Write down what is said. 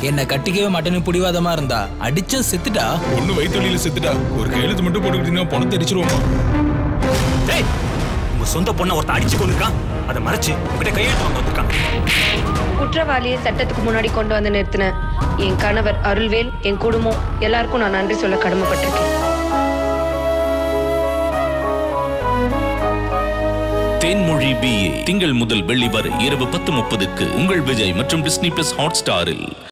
என்ன கட்டிக்கவே மாட்டேன்னு பிடிவாதமா இருந்தா அடிச்ச செத்துட்டா. ஒண்ணு வயிற்றுல செத்துட்டா. ஒரு கையெழுத்து மட்டும் போட்டுக்கிட்டீங்கன்னா பணத்தை அடிச்சிருவோமா? உங்க சொந்த பொண்ணை ஒருத்த அடிச்சு கொண்டிருக்கான். அதை மறைச்சு உங்ககிட்ட கையெழுத்து வாங்க வந்திருக்கான். குற்றவாளியை சட்டத்துக்கு முன்னாடி கொண்டு வந்து நிறுத்தின என் கணவர் அருள்வேல், என் குடும்பம் எல்லாருக்கும் நான் நன்றி சொல்ல கடமைப்பட்டிருக்கேன். தேன்மொழி BA திங்கள் முதல் வெள்ளி வரை இரவு 10:30க்கு உங்கள் விஜய் மற்றும் Disney+ Hotstarல்.